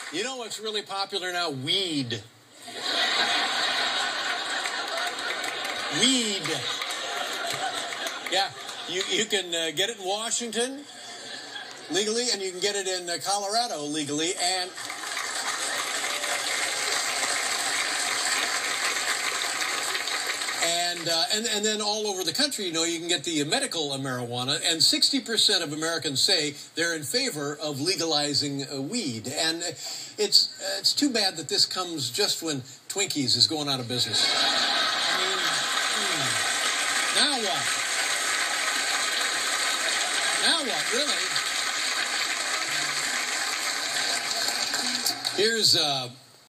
You know what's really popular now? Weed. Weed. Yeah, you can get it in Washington legally, and you can get it in Colorado legally, and then all over the country, you know, you can get the medical marijuana, and 60% of Americans say they're in favor of legalizing weed. And it's too bad that this comes just when Twinkies is going out of business. I mean, now what? Now what, really? Here's